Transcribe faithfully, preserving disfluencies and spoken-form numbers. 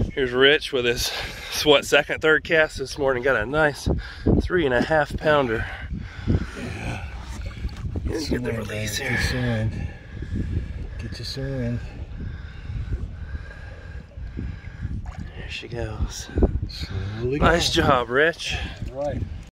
Here's Rich with his, what, second, third cast this morning. Got a nice three and a half pounder. Yeah. Get, get the release here. Get some wind. Get you some wind. There she goes. Slowly Nice go. job, Rich. Right.